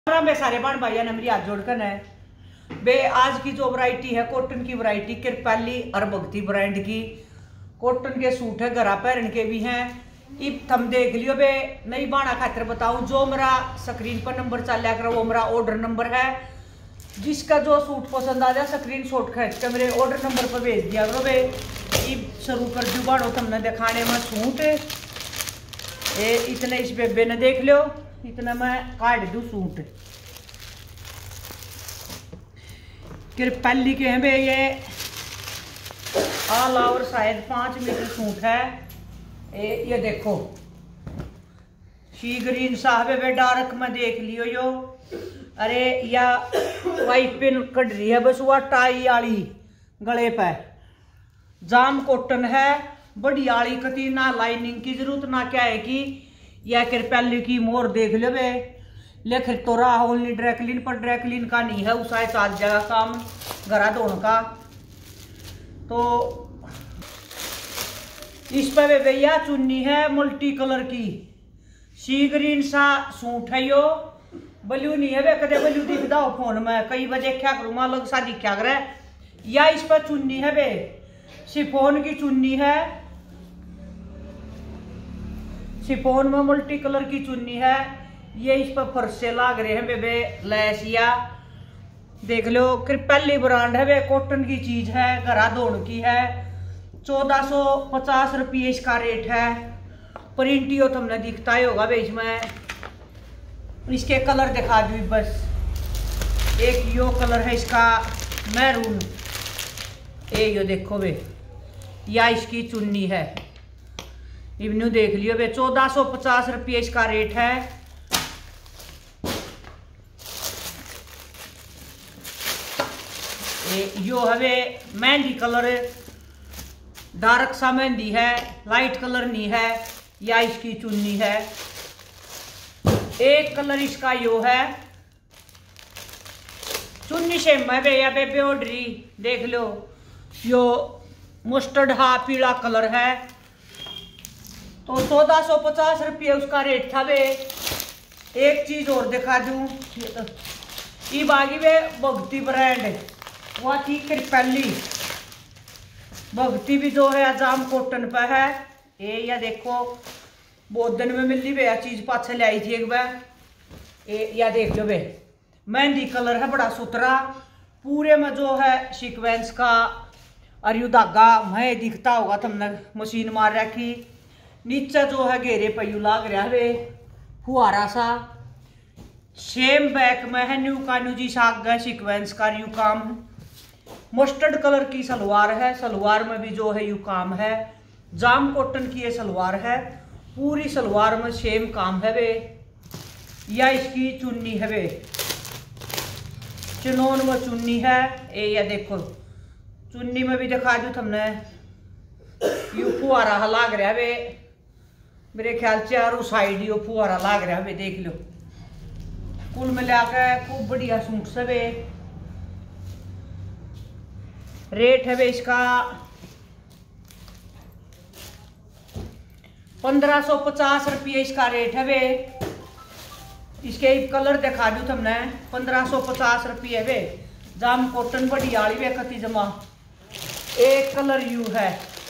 में सारे बहन भाइयों ने मेरी हाथ जोड़कर है बे। आज की जो वैरायटी है कॉटन की वैरायटी कृपाली और भक्ति ब्रांड की कॉटन के सूट है, घरा पहन के भी हैं। इब थम देख लियो बे। नई बाणा खातर बताऊं, जो मेरा स्क्रीन पर नंबर चल करो वो मेरा ऑर्डर नंबर है। जिसका जो सूट पसंद आ जाए स्क्रीन शॉट खींच के मेरे ऑर्डर नंबर पर भेज दिया करो बे। इब शुरू कर दू बाणो तुमने दिखाने में सूट। ये इतने इस बेबे ने देख लो, इतना मैं काट दू सूट। कृपाली के हैं बे ये ऑल ओवर शायद 5 मीटर सूट है। ये देखो शी ग्रीन साहब बे, डार्क में देख लियो यो। अरे या वाइट पेन कट रही है बस, वो टाई आली गले पे जाम कॉटन है, बड़ी आली कती ना लाइनिंग की जरूरत ना क्या है कि यह कृपाली की मोर देख लो बे। लिख तो रहा ओनली ड्रैकलिन, पर ड्रैकलिन का नहीं है, उस चार जगह काम घरा धोने का। तो इस पर भैया चुन्नी है मल्टी कलर की, सी ग्रीन सा सूट है यो। ब्लू नहीं है वे, कदे ब्लू दिखता हो फोन में, कई बजे क्या करूँ मां लोग शादी क्या करे। या इस पर चुन्नी है वे, शिफोन की चुन्नी है, शिफोन में मल्टी कलर की चुन्नी है। ये इस पर फरसे लाग रहे हैं बेबे लैस। या देख लो कृपाली ब्रांड है वे, कॉटन की चीज है, घरा धोन की है। 1450 रुपये इसका रेट है। प्रिंट यो तुमने दिखता ही होगा बे इसमें। इसके कलर दिखा दू बस। एक यो कलर है इसका मैरून, यो देखो बे। या इसकी चुन्नी है, इवन्यू देख लियो बे। 1450 रुपये इसका रेट है। यो हवे मेहंदी कलर, डार्क सा मेहंदी है, लाइट कलर नहीं है। या इसकी चुन्नी है। एक कलर इसका यो है, चुन्नी सेम है बे। या बेबे ऑर्डरी देख लो, यो मस्टर्ड हा पीला कलर है। तो 1450 रुपये उसका रेट था बे। एक चीज और दिखा दूं, ये बागी वे भक्ति ब्रांड, वह थी कृपाली। भक्ति भी जो है जाम कॉटन पे है। ये या देखो बहुत दिन में मिली बे चीज पाछे ले आई थी एक बार। या देख लो बे, मेहंदी कलर है, बड़ा सुथरा। पूरे में जो है सीक्वेंस का और यू धागा मैं दिखता होगा तुमने, मशीन मार रखी। नीचे जो है घेरे पयू लाग रहा है फुहारा सा। सेम बैक में है न्यू का न्यू जी साग सीक्वेंस का यू काम। मस्टर्ड कलर की सलवार है, सलवार में भी जो है यू काम है। जाम कॉटन की ये सलवार है, पूरी सलवार में सेम काम है वे। या इसकी चुन्नी है वे, चिनोन में चुन्नी है। या देखो चुन्नी में भी दिखा दू तुमने, यू फुहारा लाग रहा है वे। मेरे ख्याल चारों साइड यो फुहारा लाग रहा है वे, देख लो। कुल मिला के खूब बढ़िया सूट से वे। रेट है वे इसका 1550 रुपये इसका रेट है वे। इसके कलर दिखा दू तुमने, 1550 रुपये वे। जाम कॉटन बड़ी आली वे कति जमा। एक कलर यू है,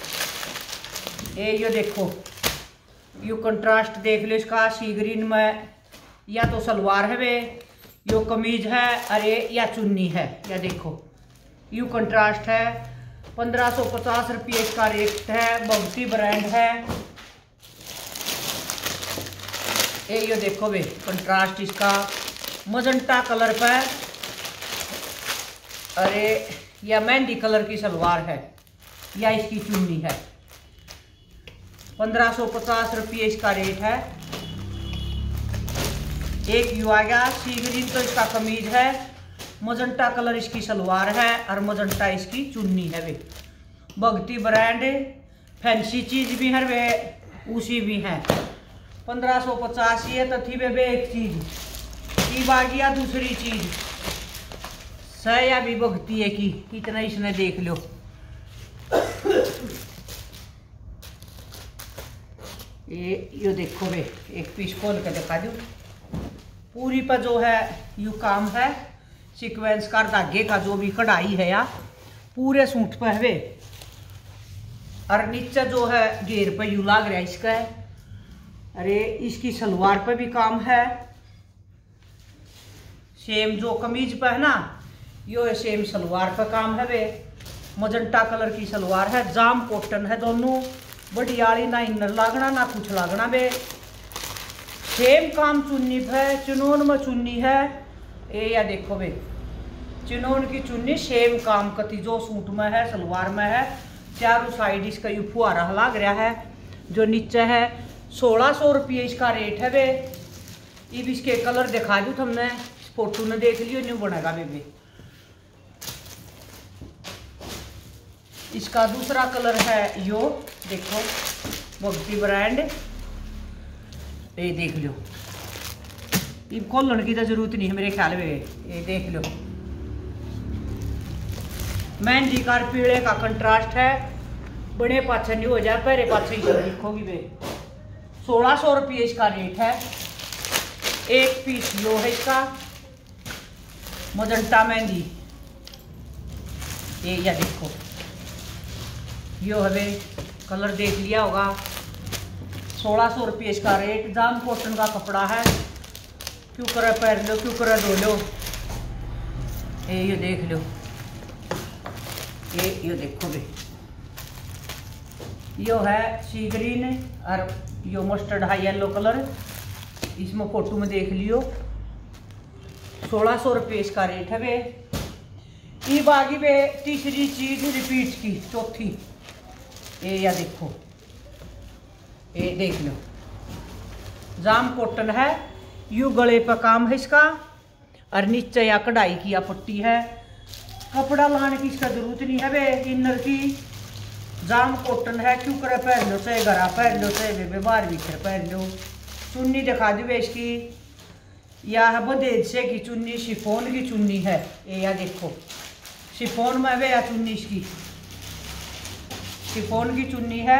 यो देखो यू कंट्रास्ट देख लो इसका, सी ग्रीन में। या तो सलवार है वे, यो कमीज है, अरे या चुन्नी है। या देखो यू कंट्रास्ट है। 1550 रुपये इसका रेट है। भक्ति ब्रांड है। यो देखो वे कंट्रास्ट इसका मजंटा कलर पे, अरे या मेहंदी कलर की सलवार है। या इसकी चुन्नी है। 1550 रुपये इसका रेट है। एक यू आ गया सी ग्रीन, तो इसका कमीज है। मजंटा कलर इसकी सलवार है और मजंटा इसकी चुन्नी है वे। भक्ति ब्रांड फैंसी चीज भी है वे, उसी भी है। 1550 ये तो थी वे एक चीज की बागिया, दूसरी चीज सया भी भक्ति है की। इतना इसने देख लो। ये यो देखो वे, एक पीस खोल के दिखा दू। पूरी पर जो है यू काम है सीक्वेंस का धागे का, जो भी कढ़ाई है या पूरे सूट पर है। और नीचे जो है घेर पे यू लाग रहा है इसका है। अरे इसकी सलवार पे भी काम है, सेम जो कमीज पे है ना यो है सेम सलवार पे काम है वे। मजंटा कलर की सलवार है, जाम कॉटन है दोनों, बढ़ियाली ना इनर लागना ना कुछ लागना वे। सेम काम चुन्नी पे, चिनोन में चुन्नी है ये या देखो वे, चिनोन की चुन्नी सेम काम कति जो सूट में है सलवार में है। चारों साइड इसका यू फुहारा लाग रहा है। जो नीचे है 1600 रुपये इसका रेट है वे। अब इसके कलर दिखा दूँ तुमने, फोटो ने देख लियो न्यू बनेगा बेबी। इसका दूसरा कलर है यो देखो, भक्ति ब्रांड, ये देख लो। अब खोलने की तो जरूरत नहीं है मेरे ख्याल में, ये देख लो। मेहंदी का पीले का कंट्रास्ट है, बड़े पाछे नहीं हो जाए, पहले पाछे ही दिखोगी वे। 1600 रुपये इसका रेट है। एक पीस यो है इसका मजंटा मेहंदी, ये या देखो यो हमें कलर देख लिया होगा। 1600 रुपये इसका रेट। जाम कॉटन का कपड़ा है, क्यों करे पहन लो, क्यों करे धो लो। ये देख लो, ये देखो बे, यो है सी ग्रीन और यो मस्टर्ड हाई येलो कलर, इसमें फोटो में देख लियो। 1600 रुपये इसका रेट है वे। ये बागी वे तीसरी चीज रिपीट की, चौथी ये या देखो, ये देख लो, जाम कॉटन है, यू गले पर काम है इसका और नीचे या कढ़ाई की या पट्टी है। कपड़ा लाने की इसका जरूरत नहीं है वे, इनर की जाम कॉटन है, क्यों करे पहन लो, चाहे घरा पहन लो, चाहे वे बाहर भीतर पहन लो। चुन्नी दिखा दी वे इसकी, या है बदेज से की चुन्नी, शिफोन की चुन्नी है ये या देखो, शिफोन में वे या चुन्नी इसकी शिफोन की चुन्नी है।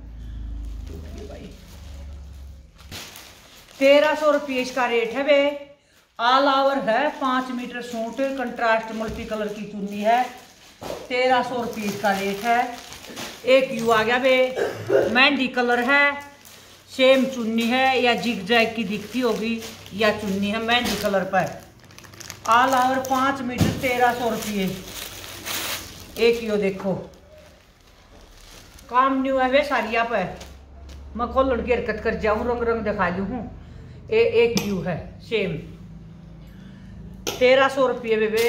1300 रुपये इसका रेट है वे। ऑल ओवर है, 5 metre suit, contrast multi colour की चुन्नी है। 1300 रुपये इसका रेट है। एक यू आ गया वे, मेहंदी कलर है, सेम चुन्नी है, या जिग जैग की दिखती होगी, या चुन्नी है मेहंदी कलर पर। ऑल ओवर 5 मीटर 1300 रुपये। एक यो देखो, काम न्यू है वे सारिया पे, मैं खोलन की हरकत कर जाऊँ, रंग रंग दिखा दूँ हूँ। एक यू है सेम 1300 रुपये बेबे,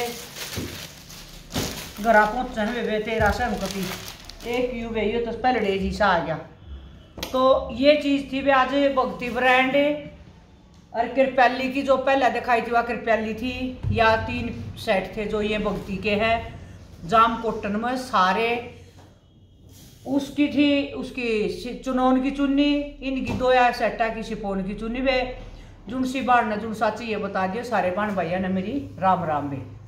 घरा पहुँचा है बेबे 1300 कभी। एक यू वे, ये तो पहले डे जी सा आ गया। तो ये चीज़ थी वे आज भक्ति ब्रांड। और कृपैली की जो पहले दिखाई थी वह कृपैली थी, या 3 सेट थे जो ये भक्ति के हैं जाम कॉटन में सारे। उसकी थी उसकी चुनौन की चुन्नी, इनकी 2 या सेटा की शिफोन की चुन्नी वे। जुनसी बाढ़ ने जुन साची ये बता दियो। सारे बाण भैया ने मेरी राम राम में।